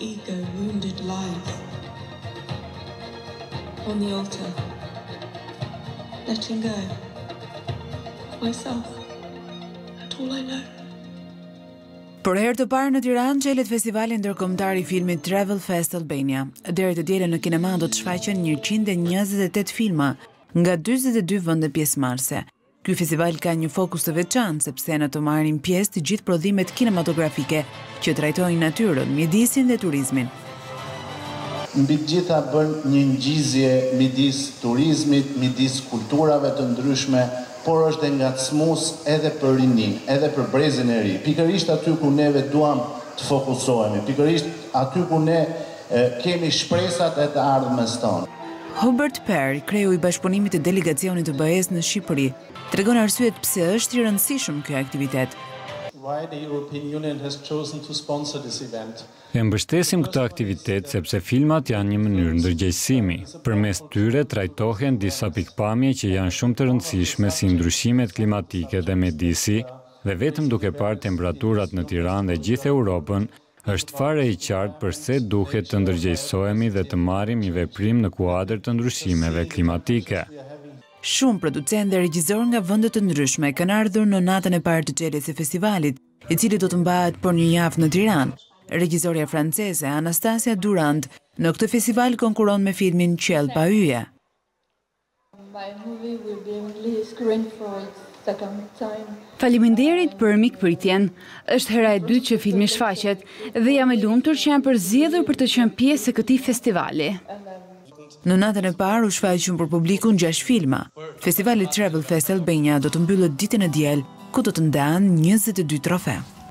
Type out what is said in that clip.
ego wounded lives on the altar, letting go myself and all I know. Për herë të parë në Tiranë çelet festivali ndërkombëtar i filmit Travel Fest Albania. Deri të dielën në kinema do të shfaqen 128 filma nga 42 vende pjesëmarrëse. Ky festival ka një fokus të veçantë sepse në të marrin pjesë të gjithë prodhimet kinematografike që trajtojnë natyrën, mjedisin dhe turizmin. Mbi të gjitha bën një ngjizje midis turizmit, midis kulturave të ndryshme, por është dhe ngacmues edhe për rinin, edhe për brezin e ri. Pikërisht aty ku neve duam të fokusohemi, pikërisht aty ku ne kemi shpresat e të ardhmes tonë. Hubert Perry, kreu i bashkëpunimit të delegacionit të BE-s në Shqipëri, tregon arsyet pse është i rëndësishëm ky aktivitet. E mbështesim këtë aktivitet sepse filmat janë një mënyrë ndërgjegjësimi. Përmes tyre trajtohen disa pikpamje që janë shumë të rëndësishme si ndryshimet klimatike dhe mjedisi, dhe vetëm duke parë temperaturat në Tiranë dhe gjithë Europën, është fare i qartë përse duhet të ndërgjegjësohemi dhe të marrim një veprim në kuadër të ndryshimeve klimatike. Shumë producentë dhe regjizor nga vende të ndryshme kanë ardhur në natën e parë të çeljes së festivalit, i cili do të mbahet për një javë në Tiranë. Regjizoria franceze Anastasia Durand në këtë festival konkuron me filmin Qell pa yje. Faleminderit për mikpritjen. Është hera e dytë që filmi shfaqet dhe jam e lumtur që jam përzgjedhur për të qenë pjesë e këtij festivali. Në natën e parë u shfaqën për publikun 6 filma. Festivali Travel Fest Albania do të mbyllet ditën e diel, ku do të ndahen 22 trofe.